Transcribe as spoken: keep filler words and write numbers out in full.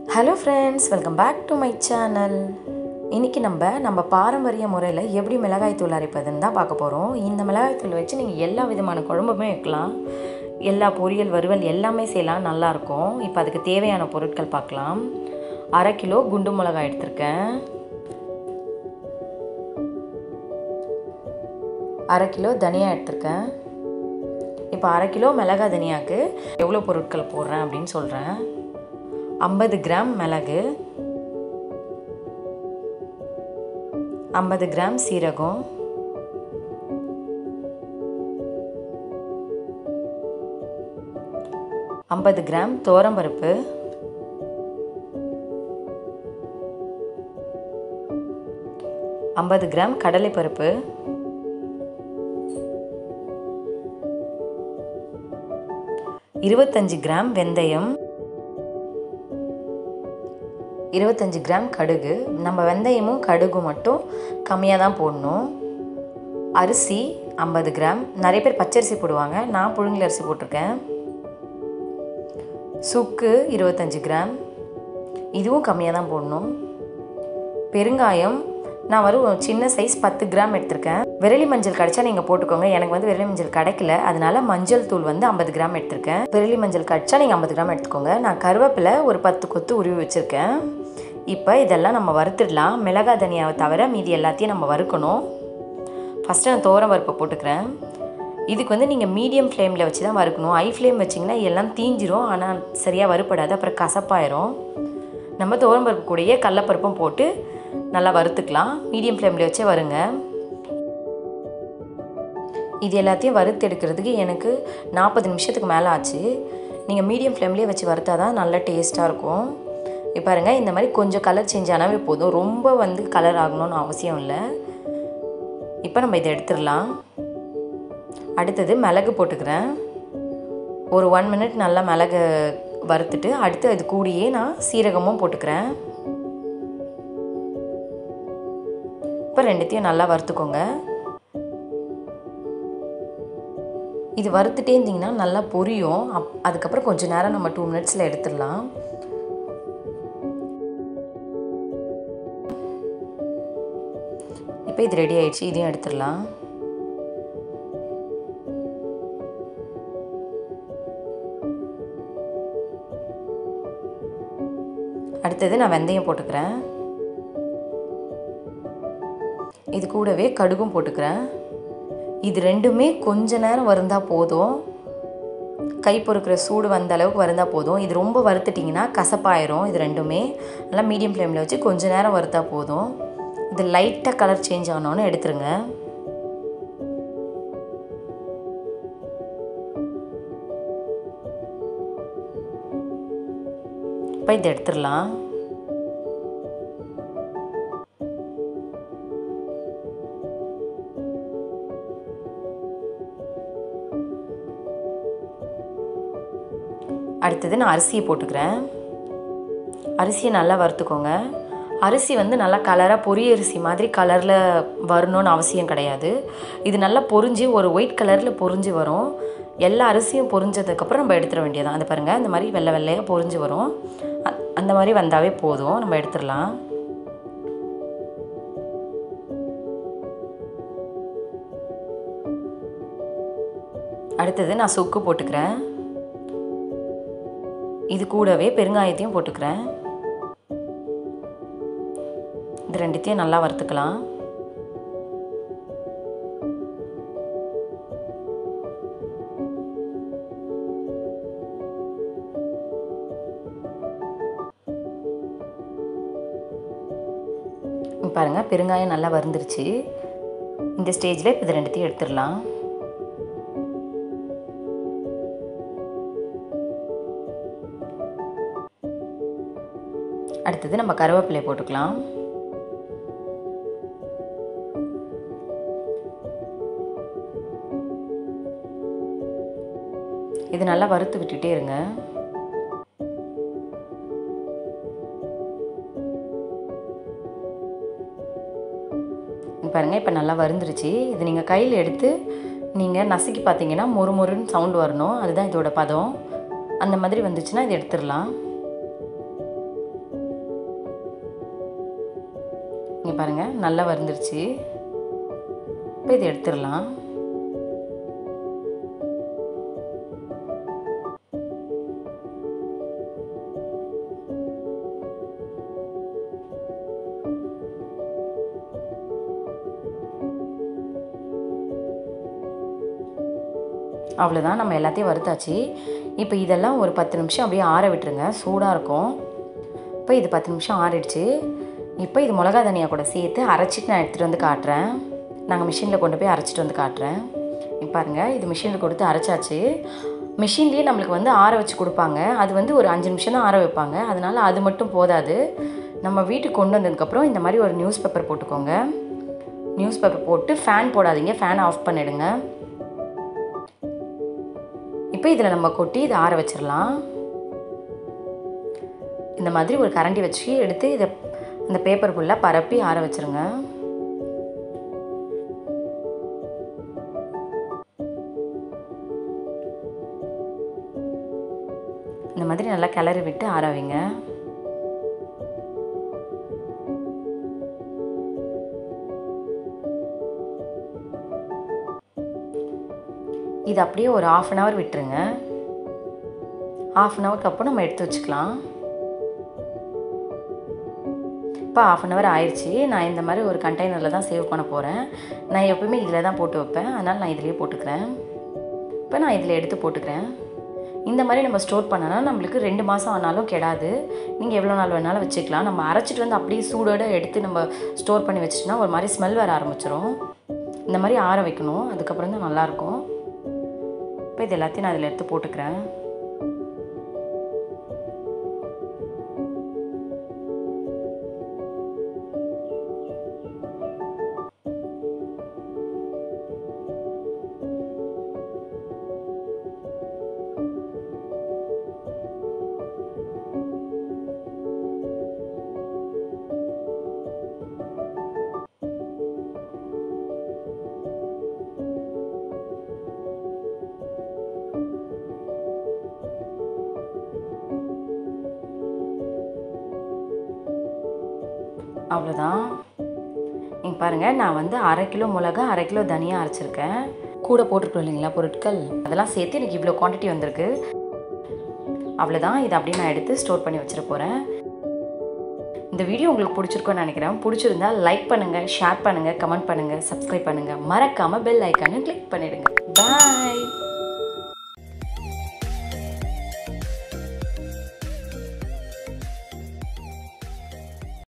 Hello friends, welcome back to my channel. இன்னைக்கு நம்ம நம்ம பாரம்பரிய முறையில் எப்படி மிளகாய் தூள் அரைப்பதுன்னு தான் பார்க்க போகிறோம். இந்த மிளகாய் தூள் வச்சு நீங்கள் எல்லா விதமான குழம்புமே வைக்கலாம், எல்லா பொரியல் வறுவல் எல்லாமே செய்யலாம், நல்லாயிருக்கும். இப்போ அதுக்கு தேவையான பொருட்கள் பார்க்கலாம். அரை கிலோ குண்டு மிளகாய் எடுத்திருக்கேன், அரை கிலோ தனியா எடுத்திருக்கேன். இப்போ அரை கிலோ மிளகாய் தனியாவுக்கு எவ்வளோ பொருட்கள் போடுறேன் அப்படின்னு சொல்கிறேன். ஐம்பது கிராம் மிளகு, ஐம்பது கிராம் சீரகம், ஐம்பது கிராம் துவரம்பருப்பு, ஐம்பது கிராம் கடலைப்பருப்பு, இருபத்தஞ்சு கிராம் வெந்தயம், இருபத்தஞ்சு கிராம் கடுகு. நம்ம வெந்தயமும் கடுகு மட்டும் கம்மியாக தான் போடணும். அரிசி ஐம்பது கிராம், நிறைய பேர் பச்சரிசி போடுவாங்க, நான் புழுங்கல் அரிசி போட்டிருக்கேன். சுக்கு இருபத்தஞ்சு கிராம், இதுவும் கம்மியாக தான் போடணும். பெருங்காயம் நான் வரும் சின்ன சைஸ் பத்து கிராம் எடுத்திருக்கேன். விரலி மஞ்சள் கிடைச்சா நீங்கள் போட்டுக்கோங்க, எனக்கு வந்து விரலி மஞ்சள் கிடைக்கல, அதனால மஞ்சள் தூள் வந்து ஐம்பது கிராம் எடுத்திருக்கேன். விரலி மஞ்சள் கிடைச்சா நீங்கள் ஐம்பது கிராம் எடுத்துக்கோங்க. நான் கருவேப்பிலை ஒரு பத்து கொத்து உருவி வச்சுருக்கேன். இப்போ இதெல்லாம் நம்ம வறுத்துடலாம். மிளகாய் தனியாவை தவிர மீதி எல்லாத்தையும் நம்ம வறுக்கணும். ஃபஸ்ட்டு நான் துவரம் பருப்பை போட்டுக்கிறேன். இதுக்கு வந்து நீங்கள் மீடியம் ஃப்ளேமில் வச்சு தான் வறுக்கணும். ஹை ஃப்ளேம் வச்சிங்கன்னா எல்லாம் தீஞ்சிரும், ஆனால் சரியாக வறுப்படாது, அப்புறம் கசப்பாயிரும். நம்ம துவரம் பருப்பு கூடயே கடலப்பருப்பும் போட்டு நல்லா வறுத்துக்கலாம். மீடியம் ஃப்ளேமில் வச்சே வருங்க. இது எல்லாத்தையும் வறுத்து எடுக்கிறதுக்கு எனக்கு நாற்பது நிமிஷத்துக்கு மேலே ஆச்சு. நீங்கள் மீடியம் ஃப்ளேம்லேயே வச்சு வறுத்தா தான் நல்லா டேஸ்ட்டாக இருக்கும். இப்போ பாருங்கள், இந்த மாதிரி கொஞ்சம் கலர் சேஞ்ச் ஆனாவே போதும், ரொம்ப வந்து கலர் ஆகணும்னு அவசியம் இல்லை. இப்போ நம்ம இதை எடுத்துடலாம். அடுத்தது மிளகு போட்டுக்கிறேன். ஒரு ஒன் மினிட் நல்லா மிளகு வறுத்துட்டு அடுத்து அது கூடியே நான் சீரகமும் போட்டுக்கிறேன். இப்போ ரெண்டுத்தையும் நல்லா வறுத்துக்கோங்க. இது வறுத்துட்டே இருந்திங்கன்னா நல்லா பொரியும். அப் அதுக்கப்புறம் கொஞ்சம் நேரம் நம்ம டூ மினிட்ஸில் எடுத்துடலாம். இப்போ இது ரெடி ஆயிடுச்சு, இதையும் எடுத்துடலாம். அடுத்தது நான் வெந்தயம் போட்டுக்கிறேன். இது கூடவே கடுகும் போட்டுக்கிறேன். இது ரெண்டுமே கொஞ்ச நேரம் வறுந்தா போதும், கை பொறுக்கிற சூடு வந்த அளவுக்கு வறுந்தா போதும். இது ரொம்ப வறுத்துட்டிங்கன்னா கசப்பாயிரும். இது ரெண்டுமே நல்லா மீடியம் ஃப்ளேமில் வச்சு கொஞ்ச நேரம் வறுத்தா போதும். இது லைட்டாக கலர் சேஞ்ச் ஆனோன்னு எடுத்துருங்க. இப்போ இதை எடுத்துடலாம். அடுத்தது நான் அரிசியை போட்டுக்கிறேன். அரிசியை நல்லா வறுத்துக்கோங்க. அரிசி வந்து நல்லா கலராக பொரிய அரிசி மாதிரி கலரில் வரணும்னு அவசியம் கிடையாது. இது நல்லா பொரிஞ்சு ஒரு ஒயிட் கலரில் பொரிஞ்சு வரும். எல்லா அரிசியும் பொரிஞ்சதுக்கப்புறம் நம்ம எடுத்துட வேண்டியதான். அது பாருங்கள், இந்த மாதிரி வெள்ளை வெள்ளையாக பொரிஞ்சு வரும். அந்த மாதிரி வந்தாவே போதும், நம்ம எடுத்துடலாம். அடுத்தது நான் சுக்கு போட்டுக்கிறேன். இது கூடவே பெருங்காயத்தையும் போட்டுக்கிறேன். இது ரெண்டுத்தையும் நல்லா வறுத்துக்கலாம். பாருங்கள், பெருங்காயம் நல்லா வறுந்துருச்சு. இந்த ஸ்டேஜில் இப்போ இது ரெண்டுத்தையும் எடுத்துடலாம். அடுத்தது நம்ம கருவேப்பிலை போட்டுக்கலாம். இது நல்லா வறுத்து விட்டுட்டே இருங்க. பாருங்கள், இப்போ நல்லா வறுந்துருச்சு. இது நீங்கள் கையில் எடுத்து நீங்கள் நசுக்கி பார்த்தீங்கன்னா மொறு மொறுன்னு சவுண்டு வரணும், அதுதான் இதோட பதம். அந்த மாதிரி வந்துச்சுன்னா இதை எடுத்துடலாம். பாருங்கள் நல்லா வந்துருச்சு. இப்போ இதை எடுத்துடலாம். அவ்வளோதான், நம்ம எல்லாத்தையும் வறுத்தாச்சு. இப்போ இதெல்லாம் ஒரு பத்து நிமிஷம் அப்படியே ஆற விட்டுருங்க, சூடாக இருக்கும். இப்போ இது பத்து நிமிஷம் ஆறிடுச்சு. இப்போ இது மிளகா தனியா கூட சேர்த்து அரைச்சிட்டு நான் எடுத்துகிட்டு வந்து காட்டுறேன். நாங்கள் மிஷினில் கொண்டு போய் அரைச்சிட்டு வந்து காட்டுறேன். இப்போ பாருங்கள், இது மிஷினில் கொடுத்து அரைச்சாச்சு. மிஷின்லேயே நம்மளுக்கு வந்து ஆற வச்சு கொடுப்பாங்க. அது வந்து ஒரு அஞ்சு நிமிஷம் தான் ஆற வைப்பாங்க. அதனால் அது மட்டும் போதாது. நம்ம வீட்டுக்கு கொண்டு வந்ததுக்கப்புறம் இந்த மாதிரி ஒரு நியூஸ் பேப்பர் போட்டுக்கோங்க. நியூஸ் பேப்பர் போட்டு ஃபேன் போடாதீங்க, ஃபேனை ஆஃப் பண்ணிவிடுங்க. இப்போ இதில் நம்ம கொட்டி இதை ஆற வச்சிடலாம். இந்த மாதிரி ஒரு கரண்டி வச்சு எடுத்து இதை இந்த பேப்பர் ஃபுல்லாக பரப்பி ஆற வச்சுருங்க. இந்த மாதிரி நல்லா கிளறி விட்டு ஆற வைங்க. இது அப்படியே ஒரு ஆஃப் அன் ஹவர் விட்டுருங்க. ஆஃப் அன் ஹவருக்கு அப்புறம் நம்ம எடுத்து வச்சுக்கலாம். இப்போ ஆஃப் அன் ஹவர் ஆயிடுச்சு. நான் இந்த மாதிரி ஒரு கண்டெய்னரில் தான் சேவ் பண்ண போகிறேன். நான் எப்பவுமே இதில் தான் போட்டு வைப்பேன், அதனால் நான் இதிலே போட்டுக்கிறேன். இப்போ நான் இதில் எடுத்து போட்டுக்கிறேன். இந்த மாதிரி நம்ம ஸ்டோர் பண்ணனா நம்மளுக்கு ரெண்டு மாதம் ஆனாலும் கெடாது. நீங்கள் எவ்வளோ நாள் வேணாலும் வச்சுக்கலாம். நம்ம அரைச்சிட்டு வந்து அப்படியே சூடோடு எடுத்து நம்ம ஸ்டோர் பண்ணி வச்சிட்டோன்னா ஒரு மாதிரி ஸ்மெல் வர ஆரம்பிச்சிடும். இந்த மாதிரி ஆற வைக்கணும், அதுக்கப்புறம் தான் நல்லாயிருக்கும். இப்போ இது எல்லாத்தையும் நான் அதில் எடுத்து போட்டுக்கிறேன். அவ்வளோதான். நீங்கள் பாருங்கள், நான் வந்து அரை கிலோ மிளகா அரை கிலோ தனியாக அரைச்சிருக்கேன். கூட போட்டுருக்கோம் இல்லைங்களா பொருட்கள், அதெல்லாம் சேர்த்து எனக்கு இவ்வளோ குவான்டிட்டி வந்திருக்கு. அவ்வளோதான். இதை அப்படியே நான் எடுத்து ஸ்டோர் பண்ணி வச்சிட போகிறேன். இந்த வீடியோ உங்களுக்கு பிடிச்சிருக்குன்னு நினைக்கிறேன். பிடிச்சிருந்தா லைக் பண்ணுங்கள், ஷேர் பண்ணுங்கள், கமெண்ட் பண்ணுங்கள், சப்ஸ்கிரைப் பண்ணுங்கள். மறக்காமல் பெல் ஐக்கானை கிளிக் பண்ணிவிடுங்க. பாய்.